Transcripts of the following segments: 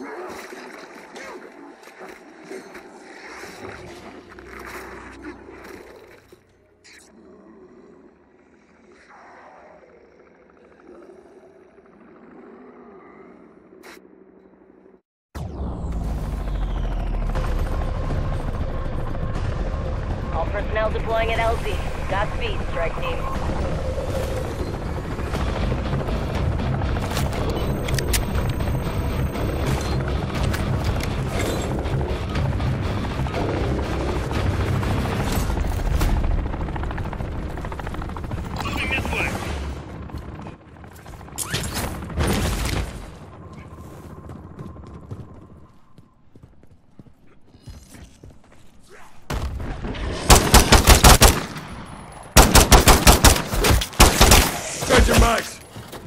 All personnel deploying at LZ. Godspeed, strike team. Your mags!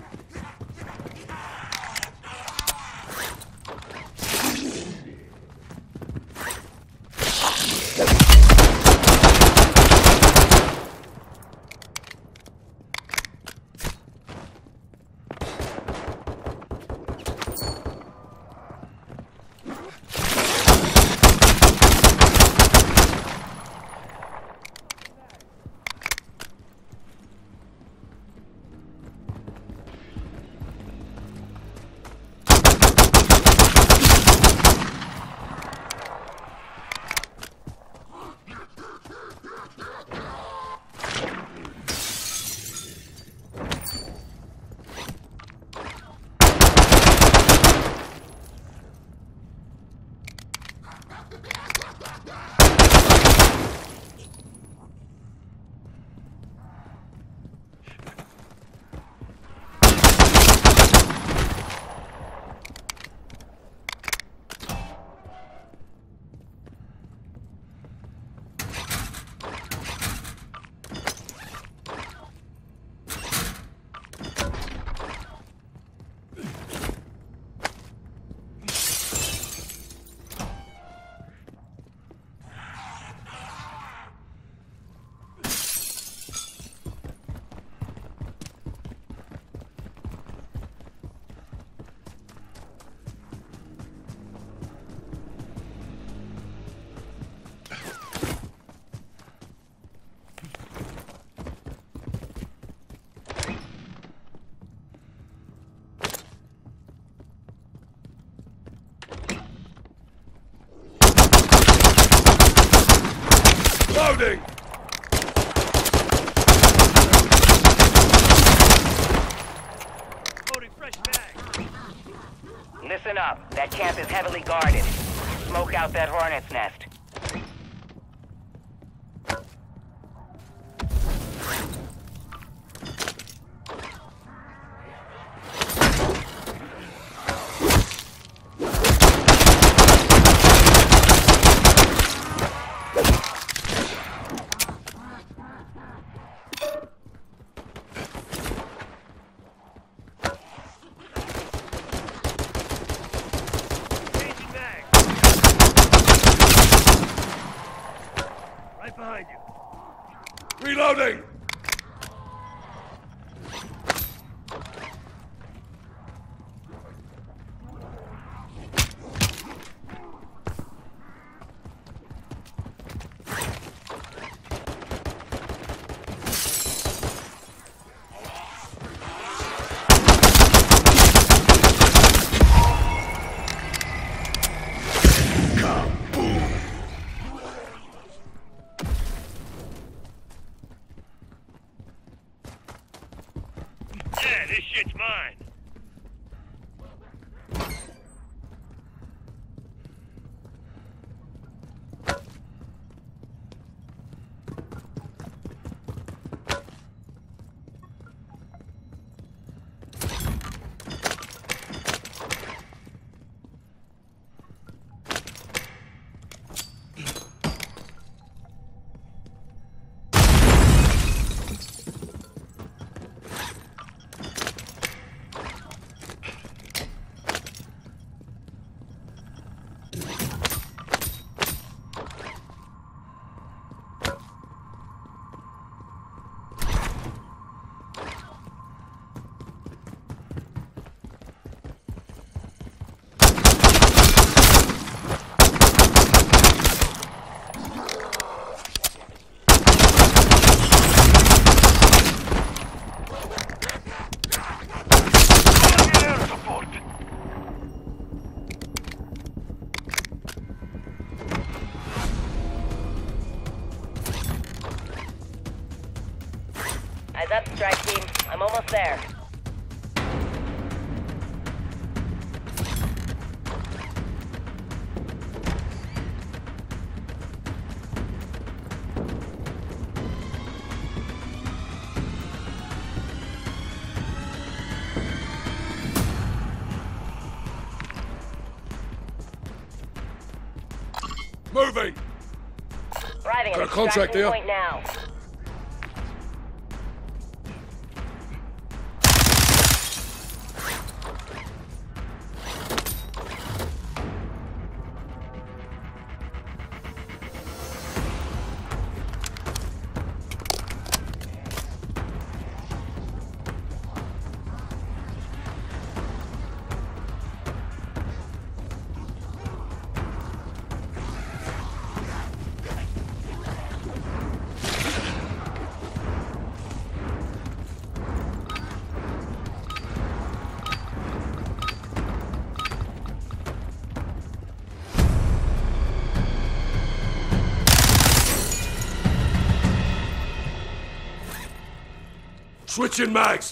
Loading! Loading fresh bag. Listen up. That camp is heavily guarded. Smoke out that hornet's nest. Behind you. Reloading! strike team. I'm almost there. Moving! Arriving at Got a contract extraction here. point now. Switching mags!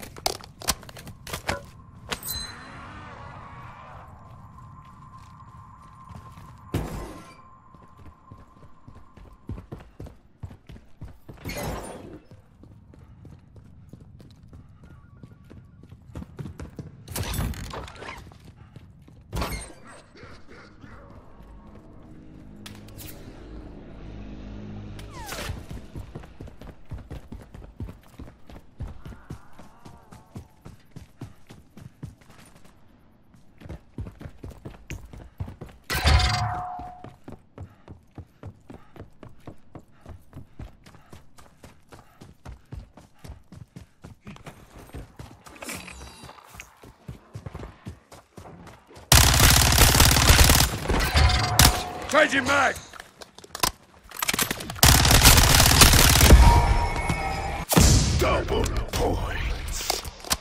Changing mag! Double points.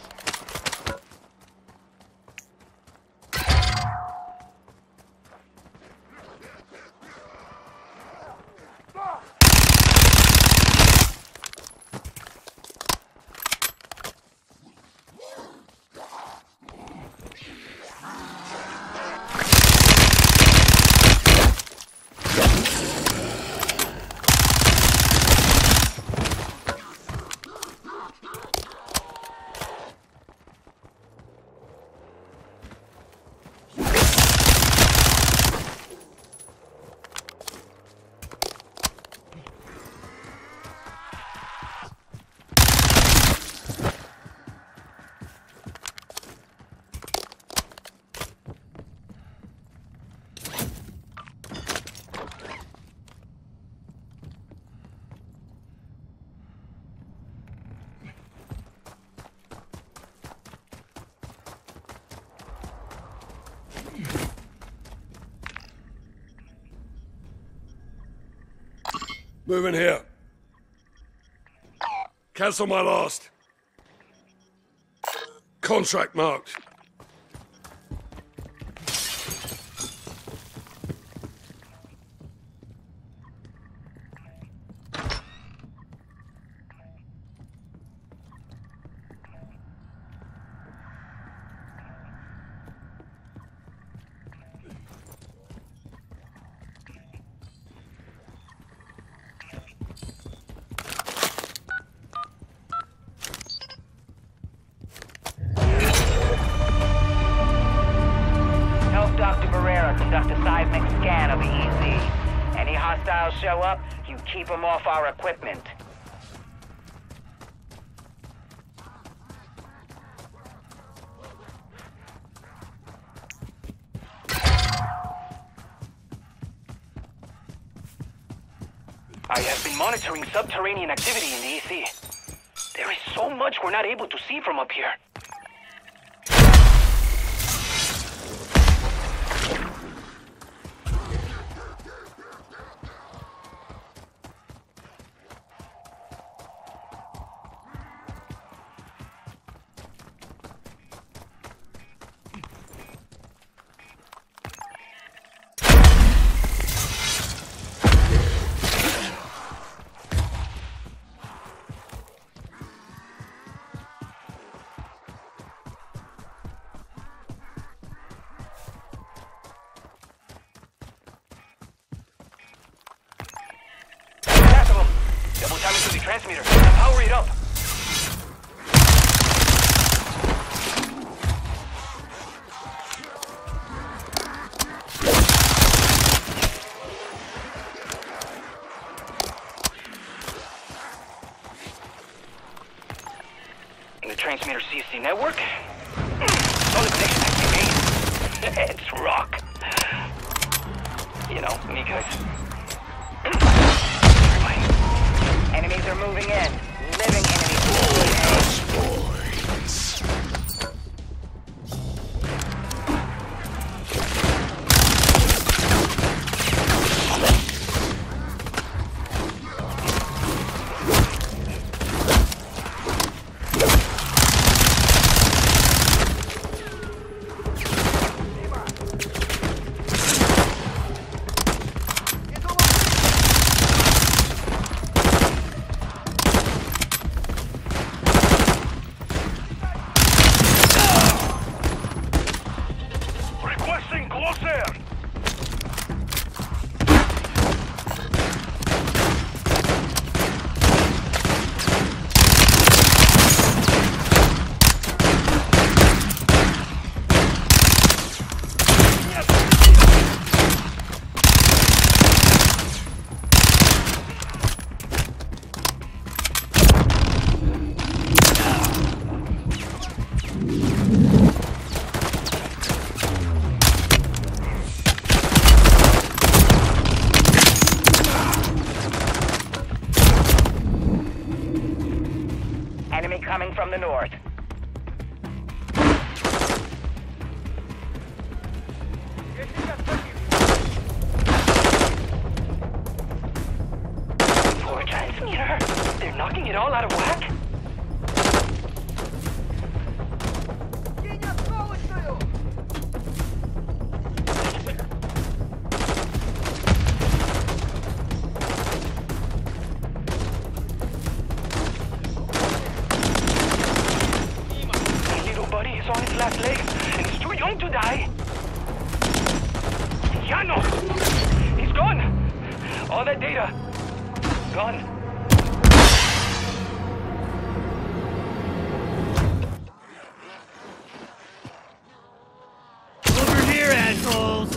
Moving here. Cancel my last. Contract marked. Dr. Barrera conduct a seismic scan of the EZ. Any hostiles show up, you keep them off our equipment. I have been monitoring subterranean activity in the EC. There is so much we're not able to see from up here. transmitter. Power it up. The transmitter CC network. Solid connection activated. It's rock. You know, me guys. Never mind. Enemies are moving in. Living enemies. Requesting close air. Enemy coming from the north. Poor transmitter. They're knocking it all out of whack. My little buddy is on his last legs, and he's too young to die. Yano! He's gone! All that data, gone. Over here, assholes!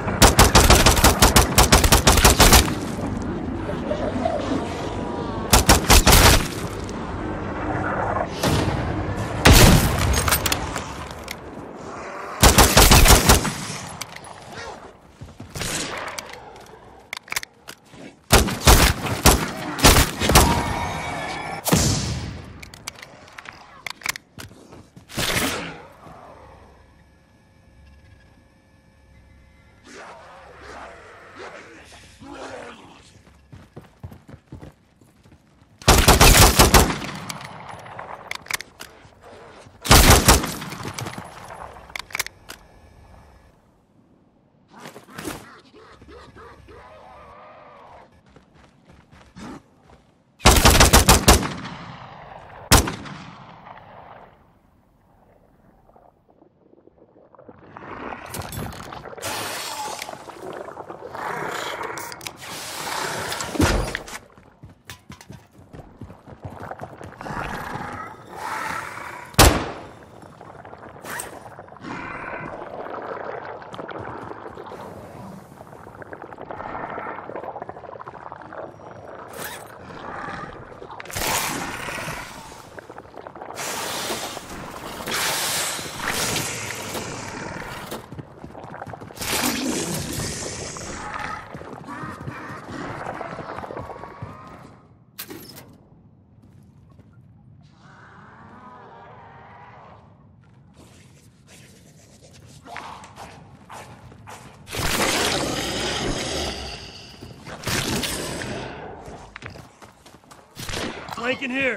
Flanking here.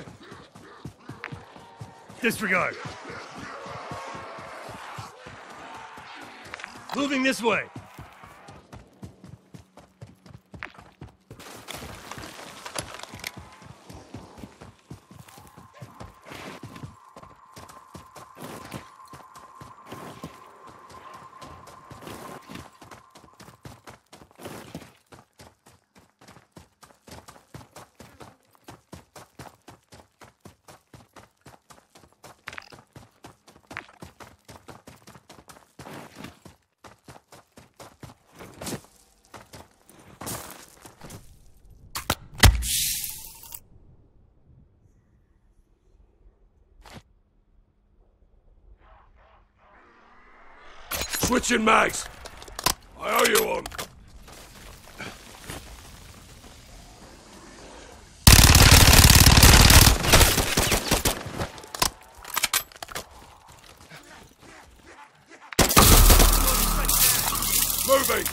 Disregard. Moving this way. Switching mags. I owe you one. Moving.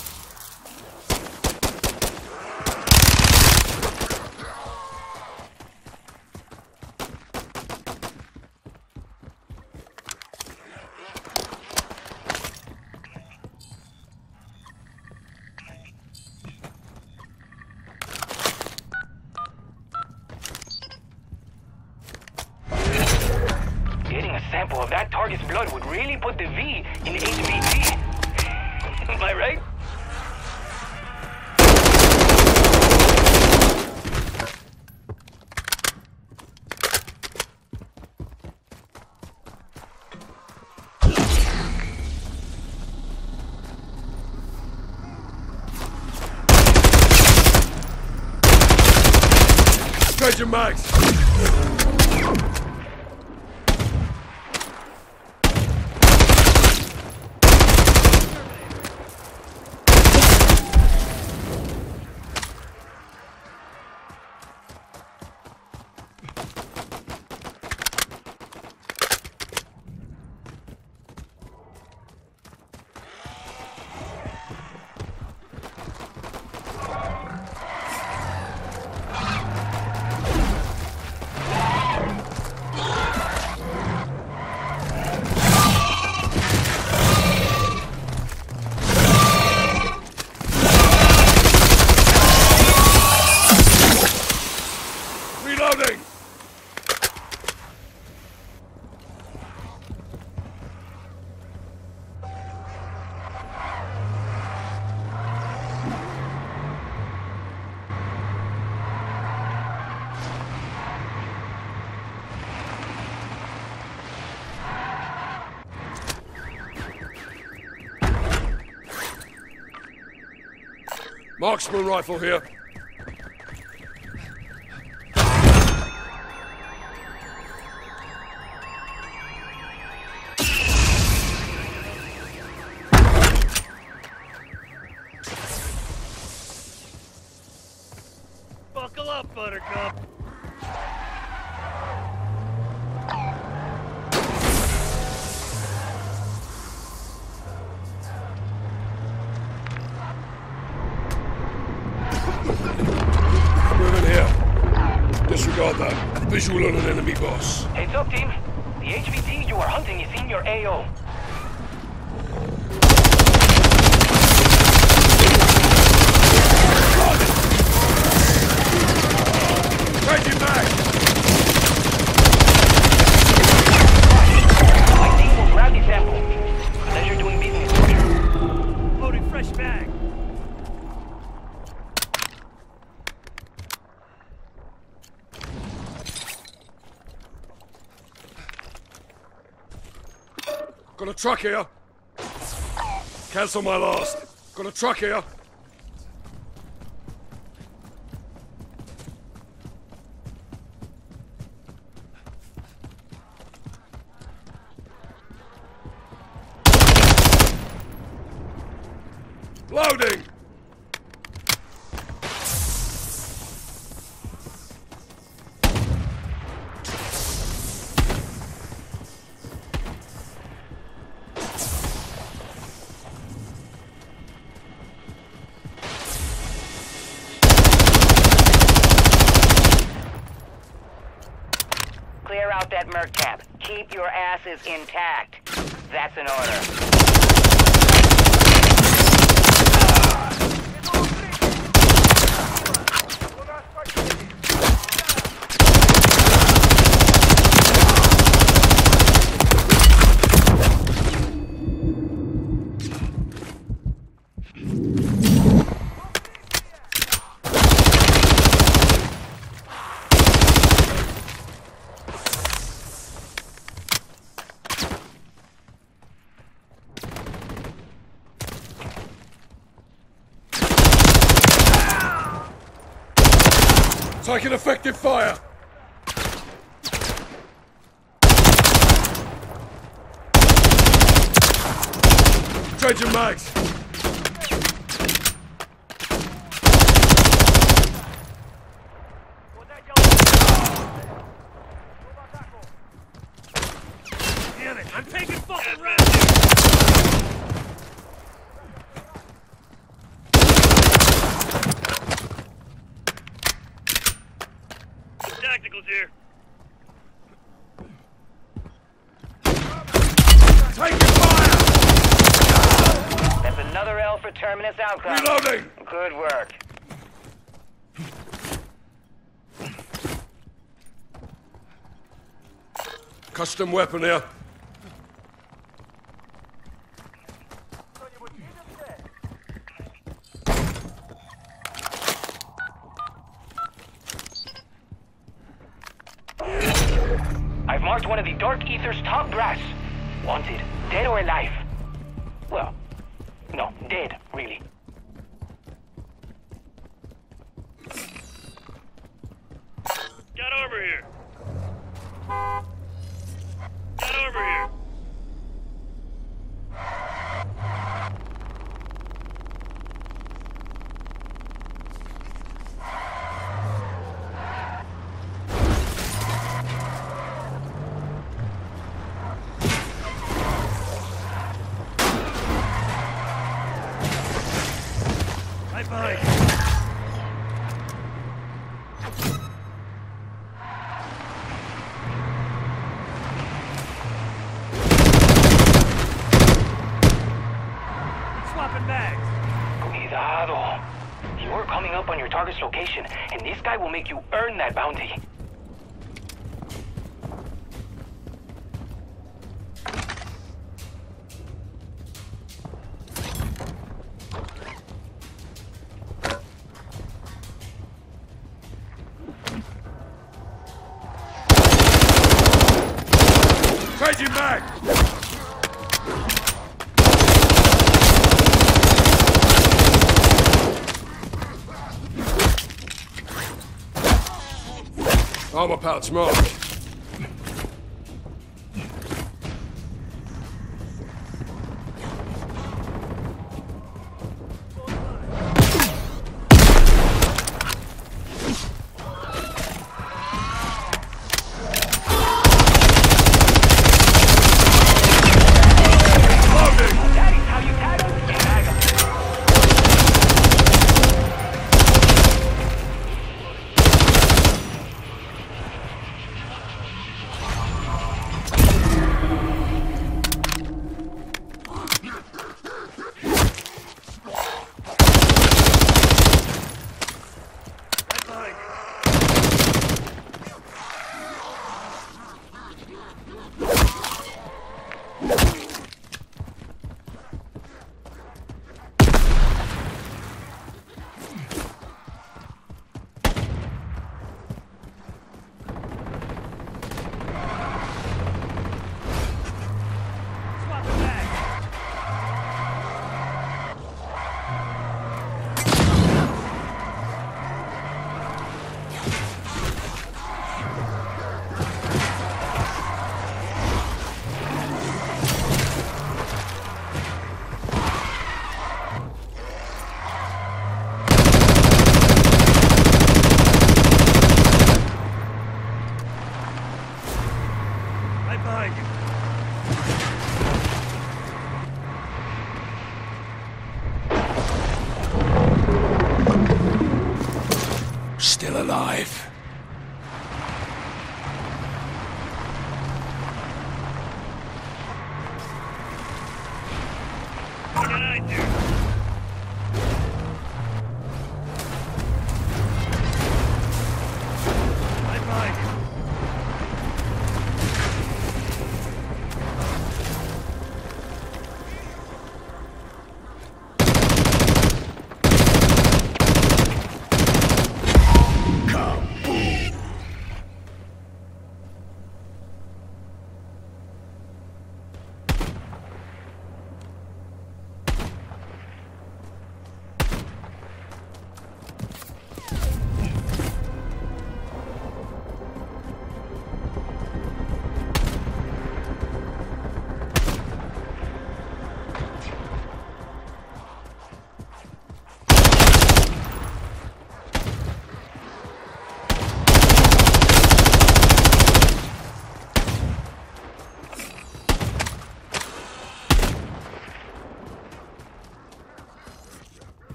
Getting a sample of that target's blood would really put the V in HVT. Am I right? Changing mags. Reloading! Marksman rifle here. Buckle up, Buttercup. Moving here. Disregard that. Visual on an enemy boss. Heads up, team. The HVT you are hunting is in your AO. Changing mags. My team will grab the sample. Pleasure doing business with you. Loading fresh bag. Got a truck here. Cancel my last. Got a truck here. Loading! Clear out that merc camp. Keep your asses intact. That's an order. Taking effective fire! Changing mags. Damn it, I'm taking fucking rounds! Tacticals here. Taking fire! That's another L for Terminus outcome. Reloading! Good work. Custom weapon here. I've marked one of the Dark Ether's top brass. Wanted, dead or alive. Well, no, dead, really. Got armor here. Got armor here. Right behind you. Swapping bags. Cuidado. You're coming up on your target's location, and this guy will make you earn that bounty. Changing mag! Armor pouch marked. That is how you tag him. Tag him. Right behind you. Swapping bags. Right behind you. Still alive. What did I do? Right behind you. Kaboom!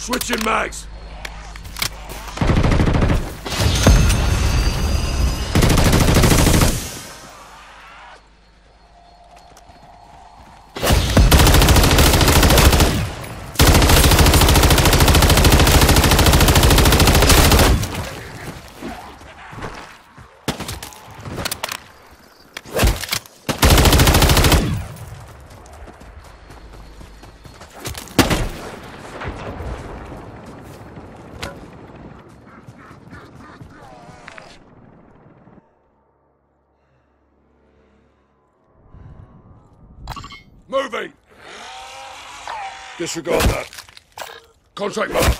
Switching mags. Moving! Disregard that. Contract marked.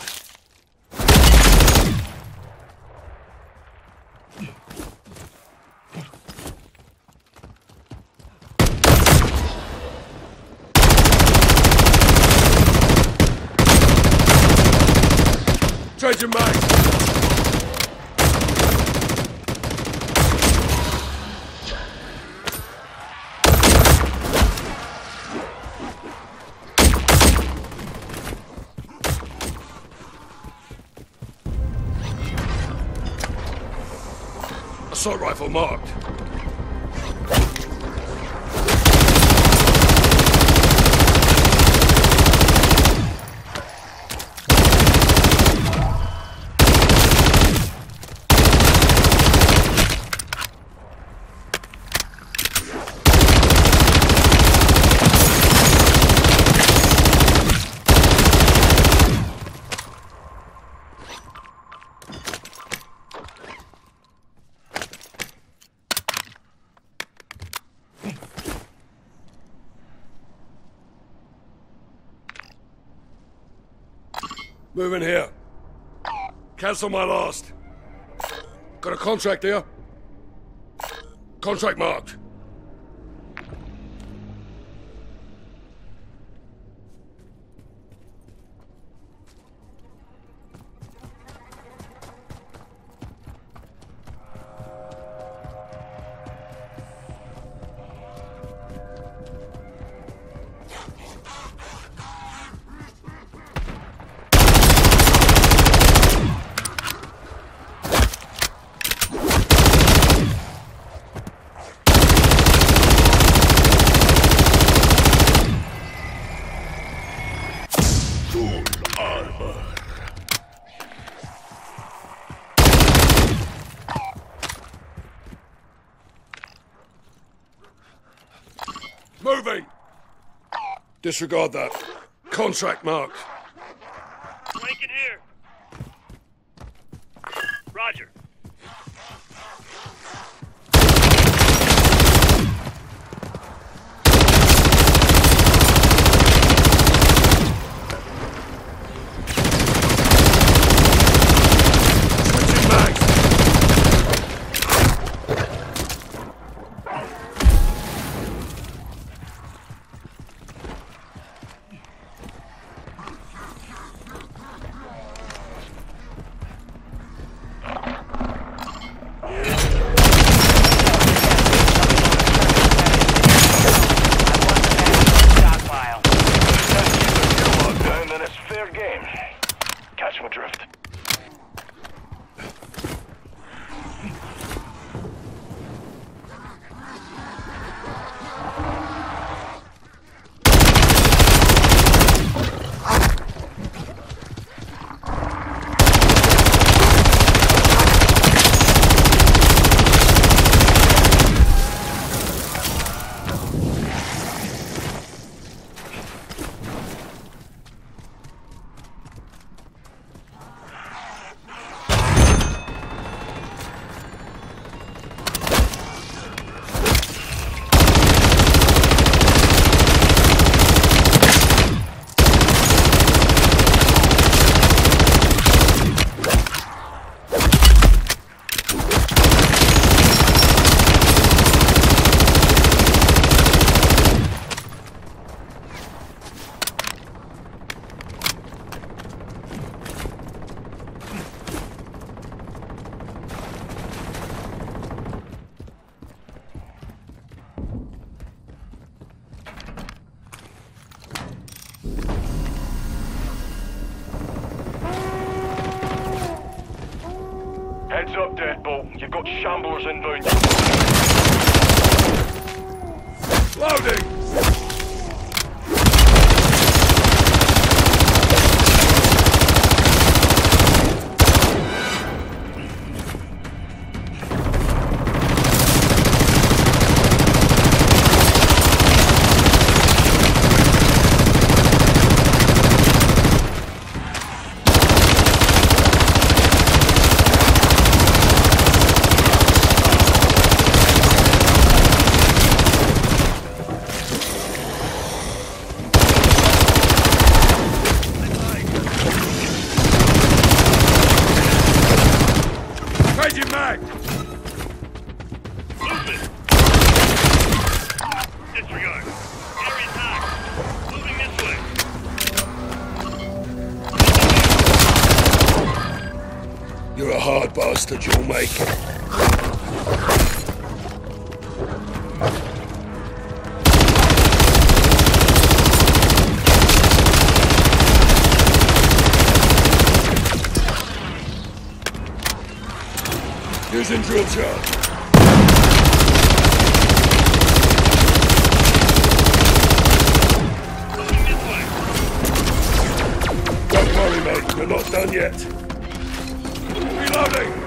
Changing mags. Assault rifle marked. Moving here. Cancel my last. Got a contract here. Contract marked. Moving! Disregard that. Contract marked. Flanking here. Roger. Switching mags. Stockpile. And then it's fair game. Catch my drift. all. You've got shamblers inbound. Loading! Changing mag! Movement! Disregard. Area attack. Moving this way. You're a hard bastard, you'll make it. Using drill charge. Moving this way. Don't worry, mate, we're not done yet. Reloading!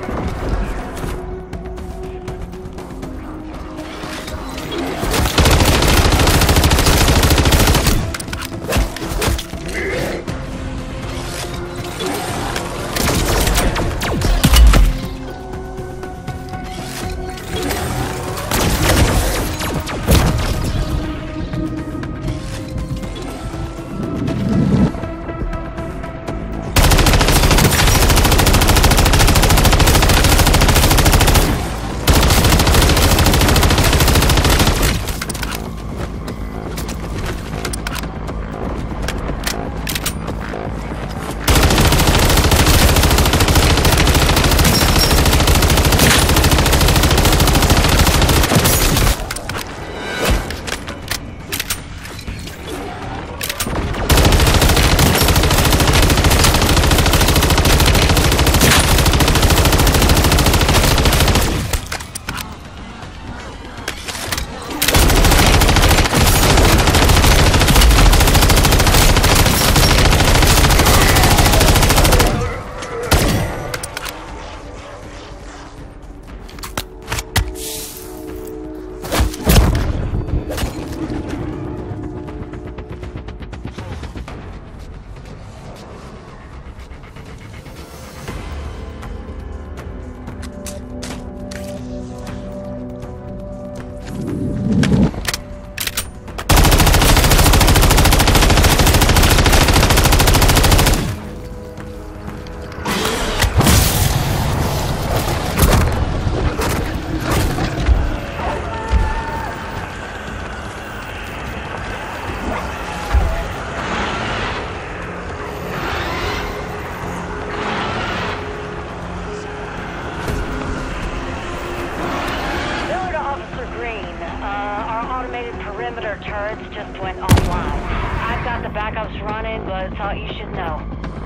Perimeter turrets just went offline. I've got the backups running, but thought you should know.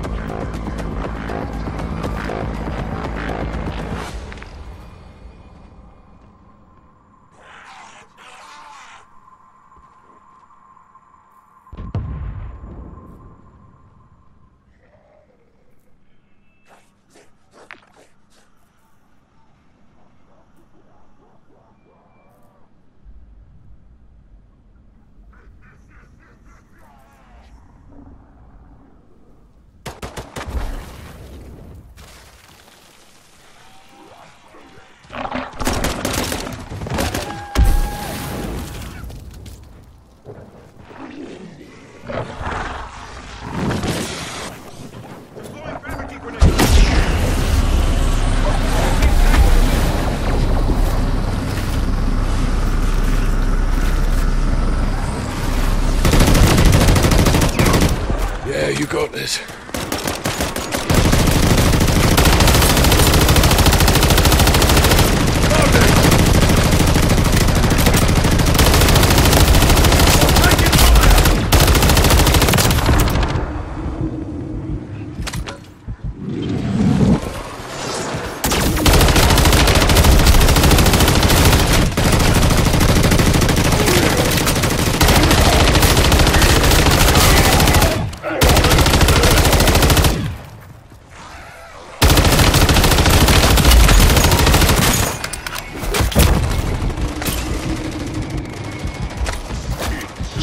Yeah, you got this.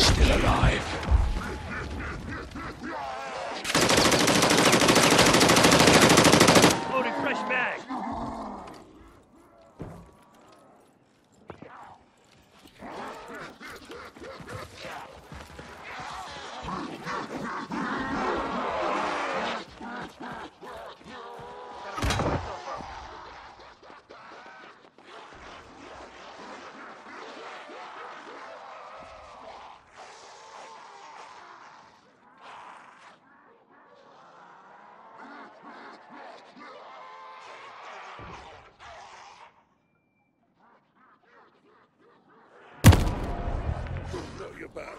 Still alive. Loading fresh mag. No, you're back.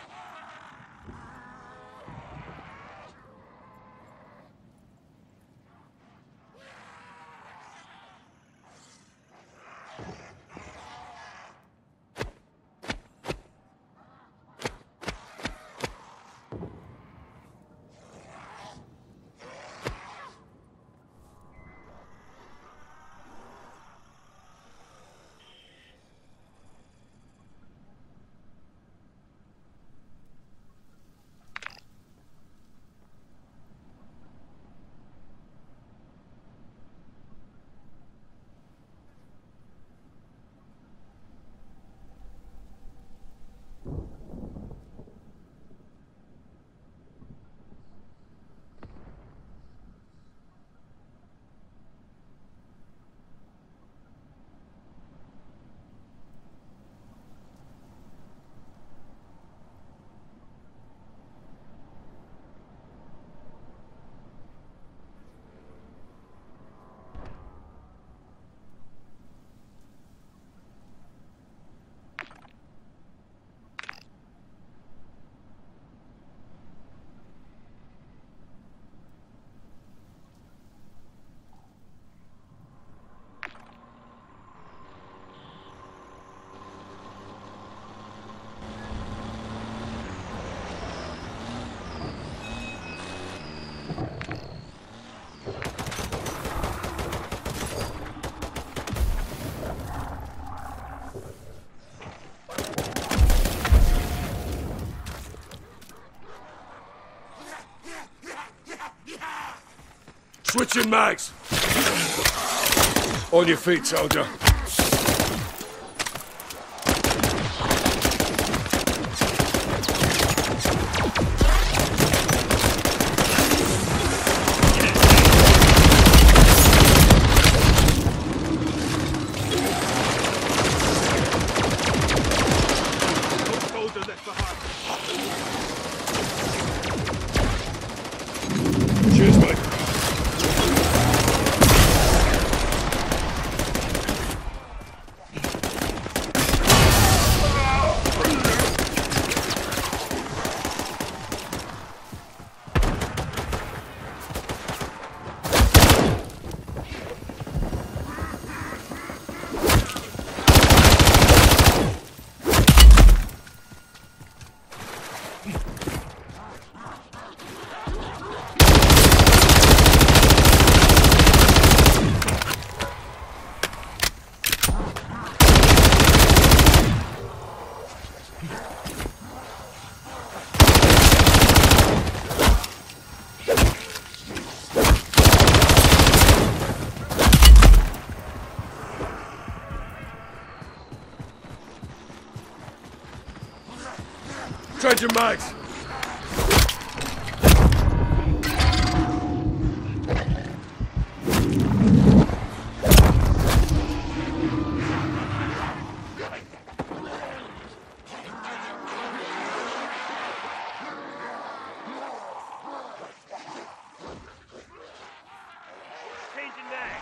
Switching mags. On your feet, soldier. Cheers, mate. Changing mags. Changing mag.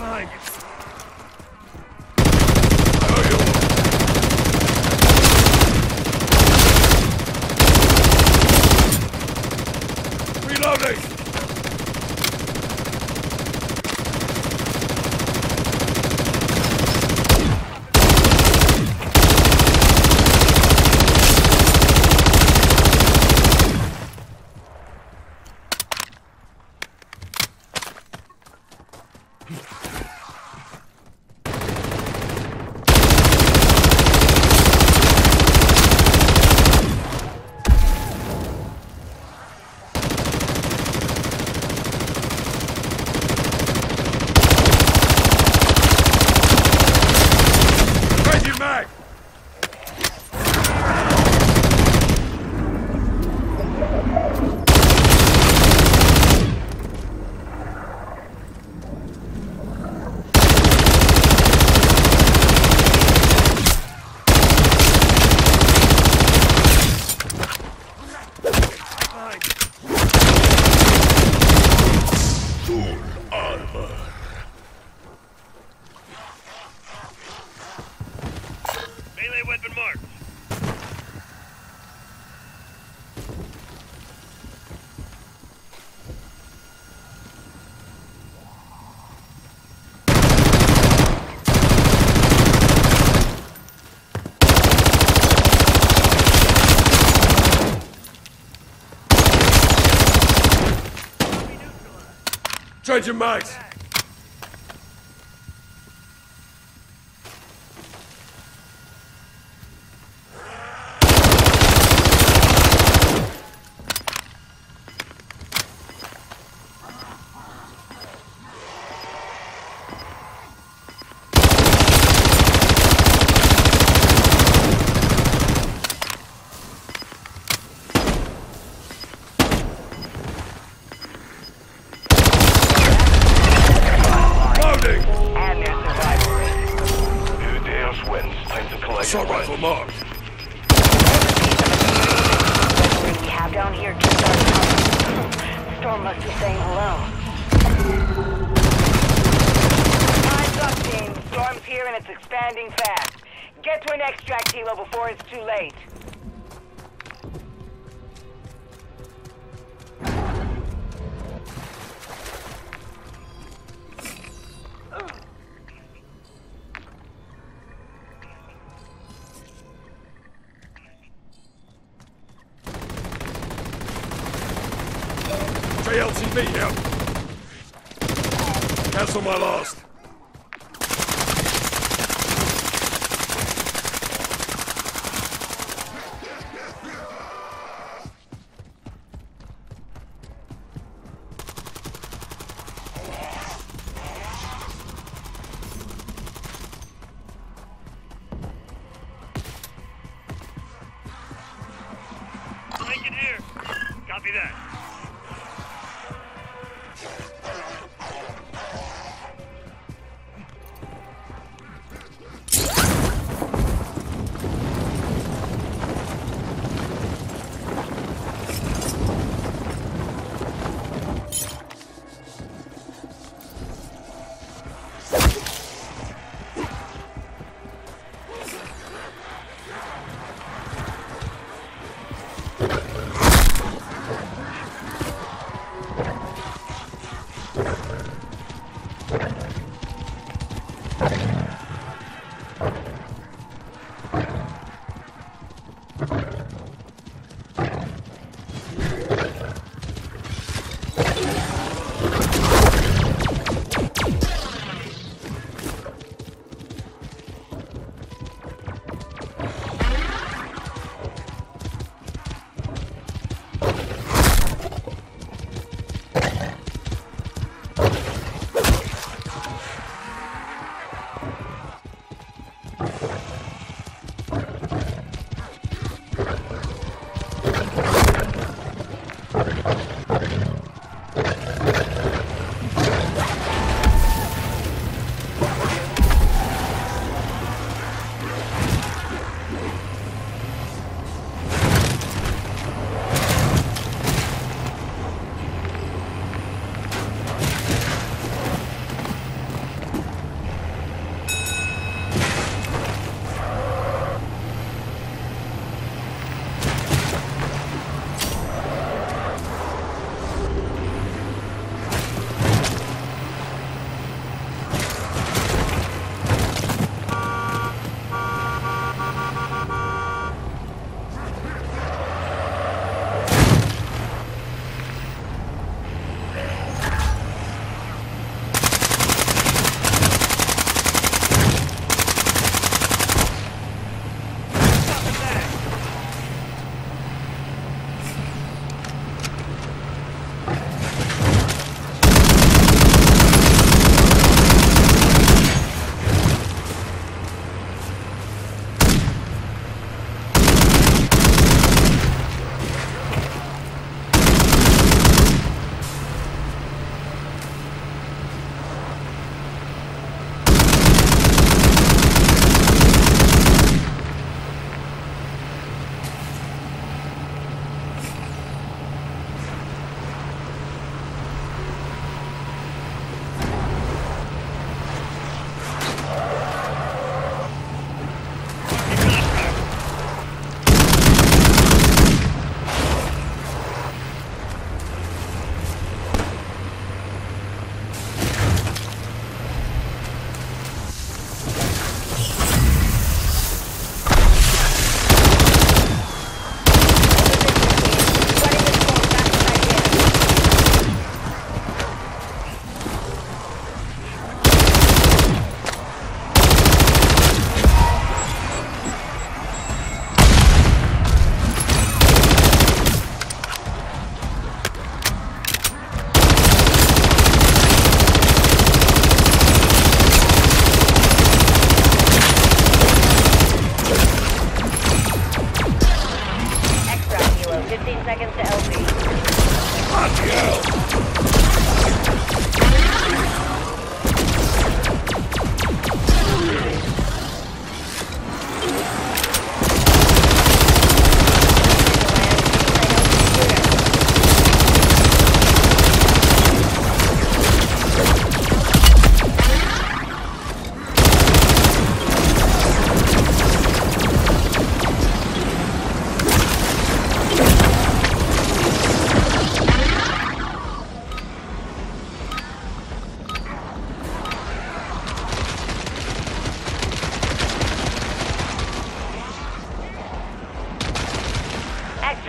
behind you. Reloading! Changing mag! Behind you. Full armor. Melee weapon marked. Changing mags! Loading! And their survival rate. Who dares wins? Time to collect Assault rifle marked. What we have down here keeps our cover. Storm must be saying hello. Time's up, team. Storm's here and it's expanding fast. Get to an extract helo before it's too late. JLTV here. Cancel my last. Blanket here. Copy that.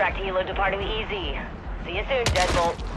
Extract helo departing the EZ. See you soon, Deadbolt.